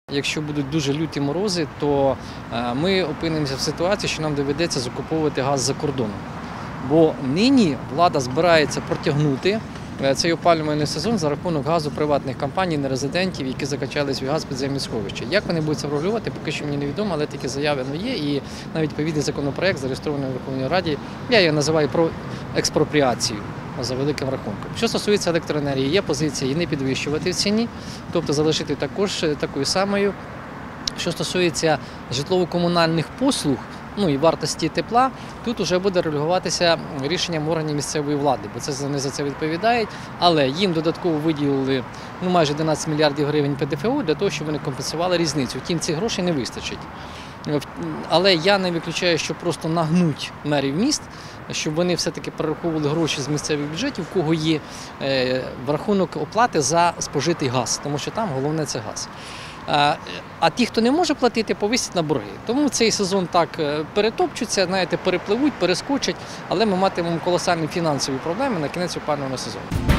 Якщо будуть дуже люті морози, то ми опинимося в ситуації, що нам доведеться закуповувати газ за кордоном. Бо нині влада збирається протягнути цей опалювальний сезон за рахунок газу приватних компаній, нерезидентів, які закачали свій газ в підземні сховища. Як вони будуть це врегулювати, поки що мені невідомо, але такі заяви є. І навіть відповідний законопроект, зареєстрований у Верховній Раді, я його називаю про експропріацію за великим рахунком. Що стосується електроенергії, є позиція її не підвищувати в ціні, тобто залишити також такою самою. Що стосується житлово-комунальних послуг, і вартості тепла, тут вже буде регулюватися рішенням органів місцевої влади, бо вони за це відповідають, але їм додатково виділили майже 11 мільярдів гривень ПДФО для того, щоб вони компенсували різницю. Втім, цих грошей не вистачить. Але я не виключаю, що просто нагнуть мерів міст, щоб вони все-таки перераховували гроші з місцевих бюджетів, у кого є в рахунок оплати за спожитий газ, тому що там головне – це газ. А ті, хто не може платити, повисять на борги. Тому цей сезон так перетопчуться, перепливуть, перескочать, але ми матимемо колосальні фінансові проблеми на кінець опалювального сезону.